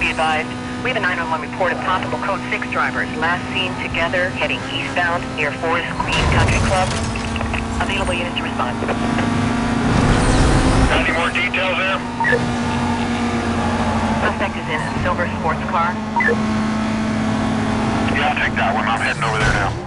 be advised, we have a 911 report of possible Code 6 drivers last seen together heading eastbound near Forest Green Country Club. Available units to respond. Got any more details there? Suspect is in a silver sports car. Yeah, I'll take that one. I'm heading over there now.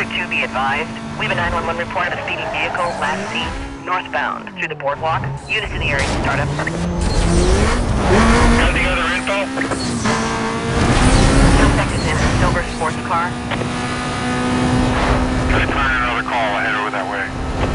District 2 be advised. We have a 911 report of a speeding vehicle last seen northbound through the boardwalk. Units in the area start up. Got the other info? Suspect is in a silver sports car. Just turn another call. I head over that way.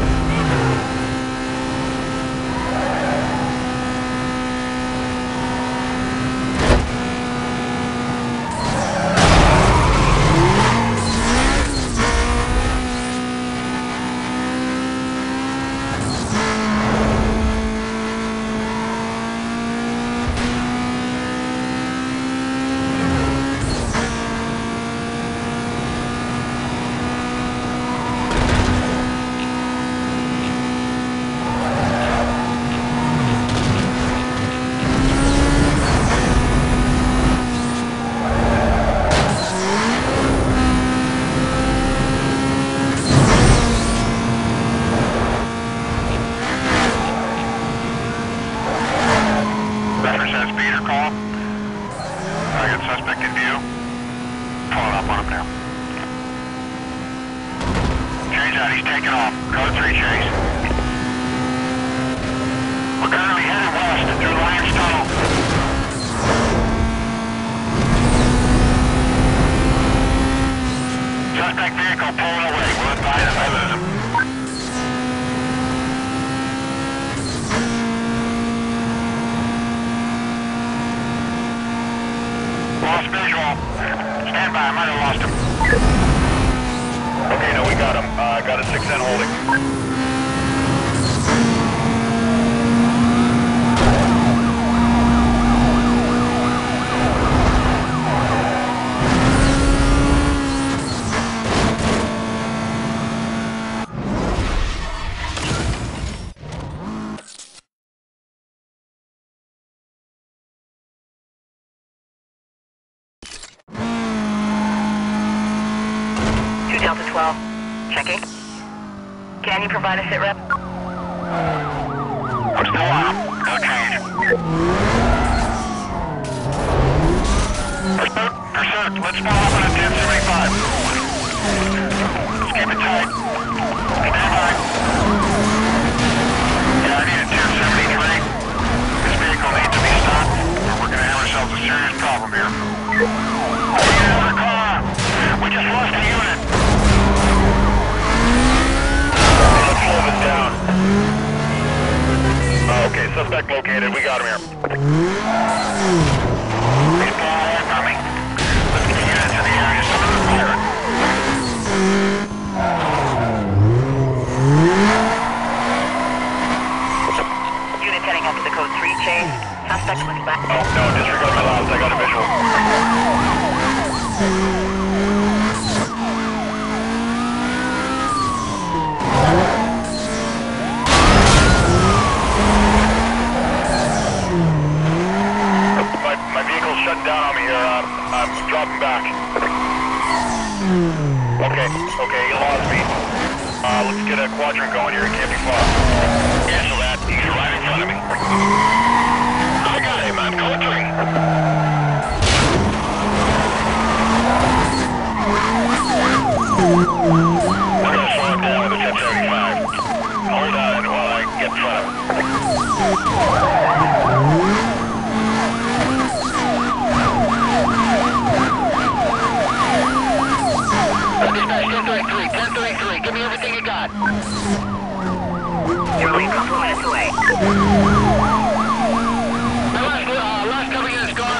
Suspect in view. Pulling up on him now. Change out, he's taking off. Code 3 chase. We're currently headed west through Lions Tunnel. Suspect vehicle pulling away. We'll advise if I lose him. Lost visual. Stand by, I might have lost him. Okay, no, we got him. Got a 6N holding. Delta 12, checking. Can you provide a sit rep? I'm still on. No change. Pursuit, let's follow up on a 1075. Let's keep it tight. Stand by. Yeah, I need a 1073. This vehicle needs to be stopped, or we're going to have ourselves a serious problem here. We need another car. We just lost a unit. Down. Oh, okay, suspect located. We got him here. He's far away from me. Let's get units in the area so we can fire it. Unit heading up to the code 3 chase. Suspect was back. Oh, no, disregard my loss. I got a visual. Shutting down on me here. I'm dropping back. Okay, he lost me. Let's get a quadrant going here. It can't be far. Cancel that. He's right in front of me. I got him. I'm code 3. We're going to slow him down with a 1075. Hold on while I get in front of him. Dispatch 1033, give me everything you got. You're only a couple minutes away. The last couple units gone.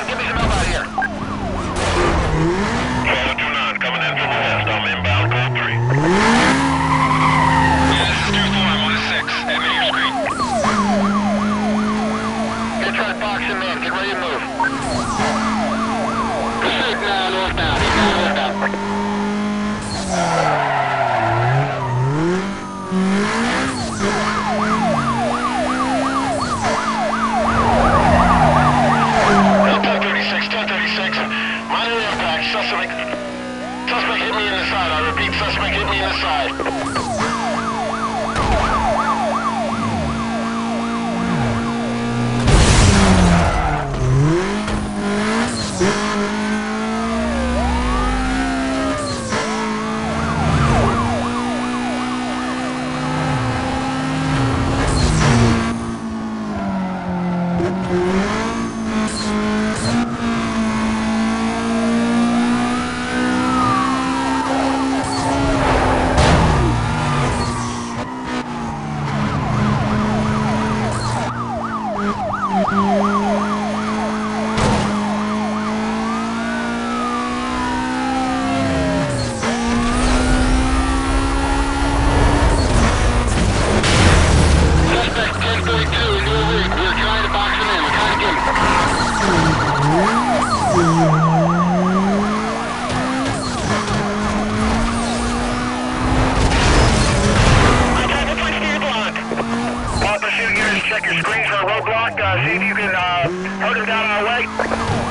Check your screens for a roadblock. See if you can herd him down our way.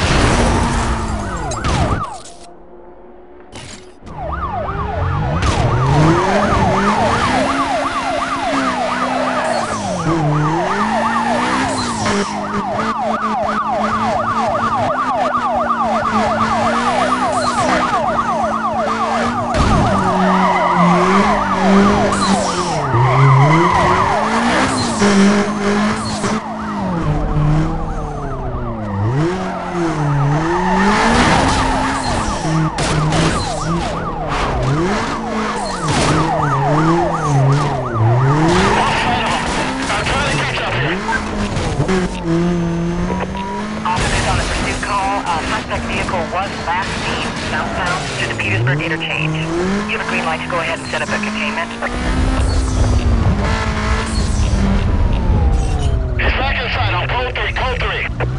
Suspect vehicle was last seen southbound to the Petersburg interchange. You have a green light to go ahead and set up a containment. He's back inside on code 3, code 3.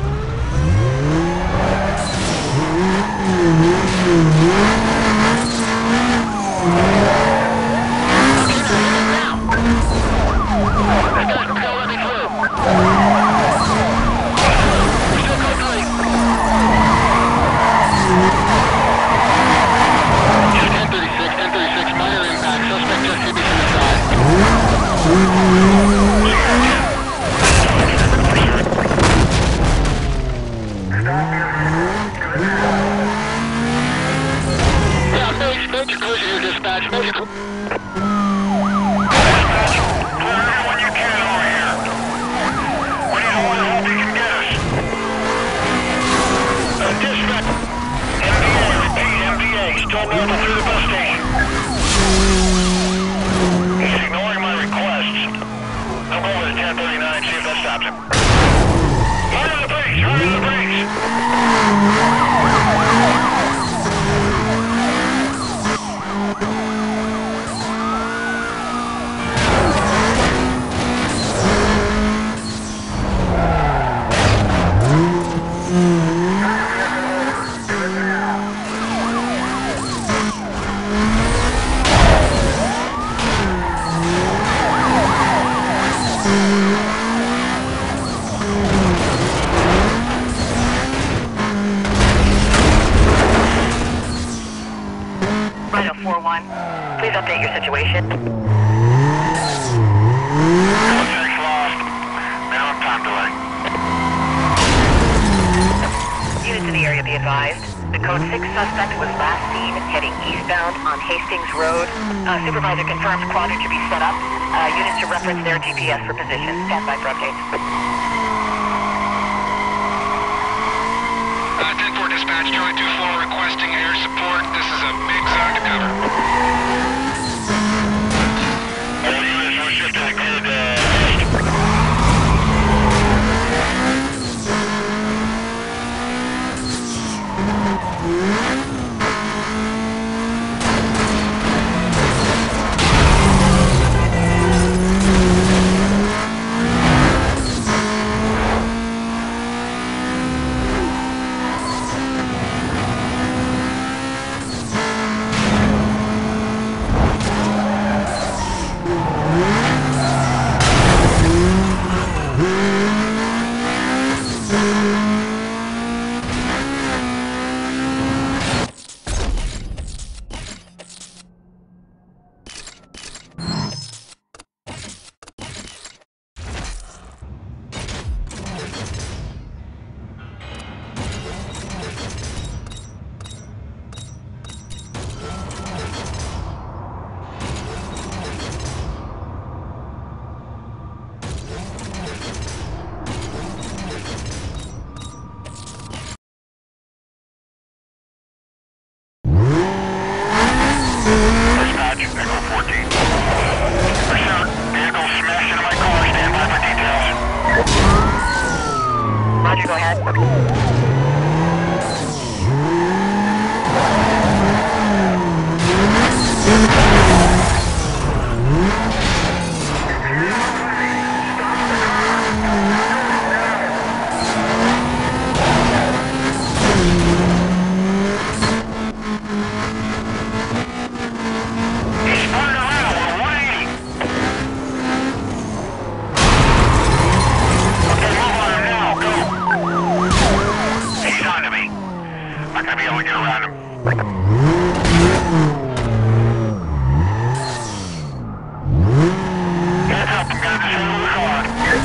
Rhino 4-1, please update your situation. Units in the area be advised. The code 6 suspect was last seen heading eastbound on Hastings Road. Supervisor confirms quadrant to be set up. Units to reference their GPS for position. Stand by for updates. 10-4 dispatch, Charlie 2-4 requesting air support. This is a big zone to cover. All units, we're shifting to grid Roger, go ahead. found him. Can't help him, gotta disable the car.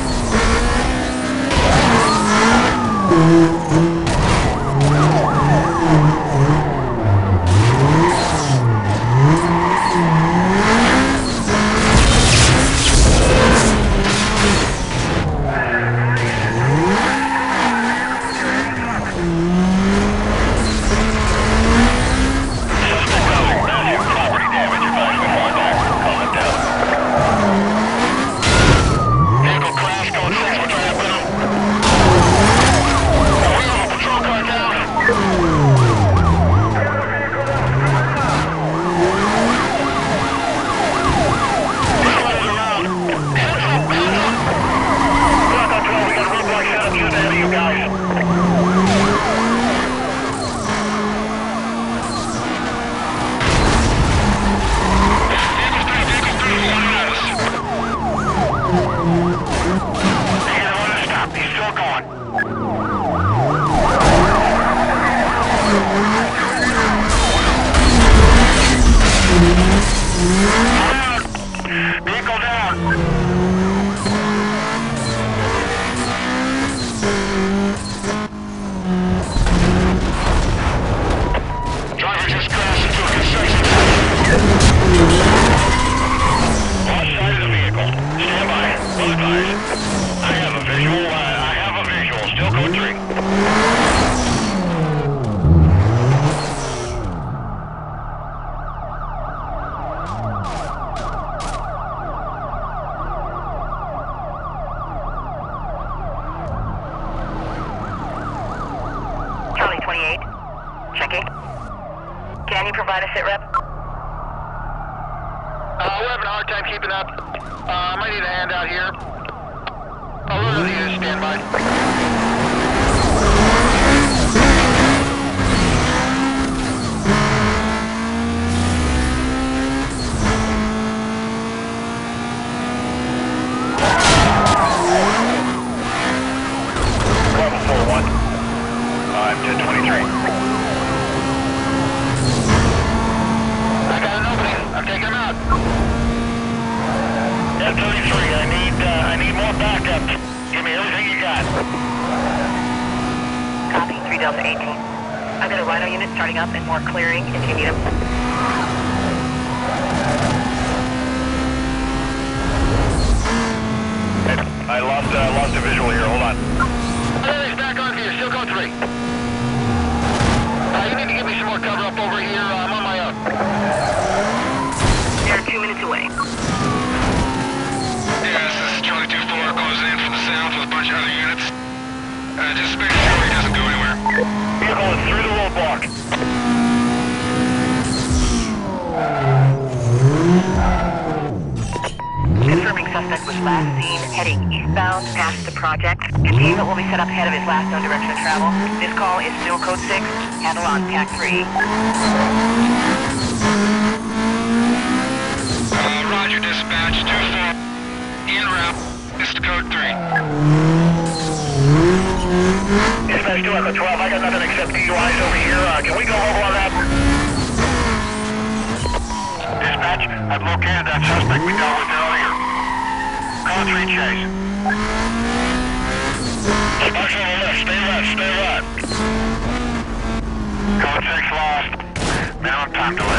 Vehicle down. Driver just crashed into a construction site. Lost sight of the vehicle. Stand by. Well advised. I have a visual. Still code 3. Charlie 28. Checking. Can you provide a sit rep? We're having a hard time keeping up. I might need a hand out here. I'll load the unit, stand by. Level 4-1. I'm 1023. I got an opening. I'm taking him out. 1033. I need more backup. Give me everything you got. Copy, 3 Delta 18. I've got a Rhino unit starting up and more clearing if you need them. I lost a visual here. Hold on. He's back on for you. Still code 3. You need to give me some more cover up over here. I'm on my own. You're 2 minutes away. Yeah, this is Charlie 2-4 closing in from the south with a bunch of other units. Just make sure he doesn't go anywhere. Vehicle is through the roadblock. Confirming suspect was last seen heading eastbound past the project. Containment will be set up ahead of his last known direction of travel. This call is still code 6. Handle on TAC 3. Roger, dispatch 2-4. En route. This is code 3. Dispatch 2 Echo 12. I got nothing except DUIs over here. Can we go over on that? Dispatch, I've located that suspect we dealt with earlier. Code 3 chase. Sparks on the left. Stay left. Code 6 lost. Minimum time delay.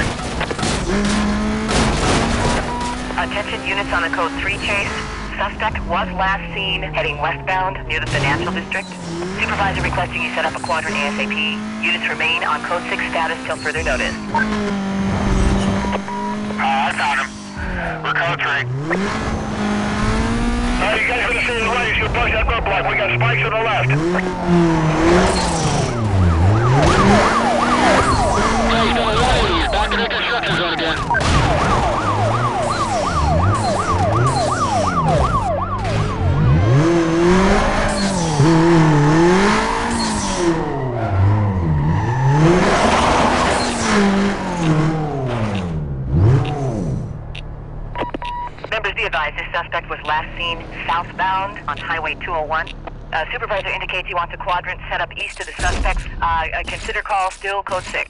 Attention units on the code 3 chase. Suspect was last seen heading westbound near the financial district. Supervisor requesting you set up a quadrant ASAP. Units remain on code 6 status till further notice. I found him. We're code 3. You guys gonna stay right as you push that roadblock. We got spikes on the left. He's back in the construction zone again. Members, be advised, this suspect was last seen southbound on Highway 201. Supervisor indicates he wants a quadrant set up east of the suspects. Consider call still code 6.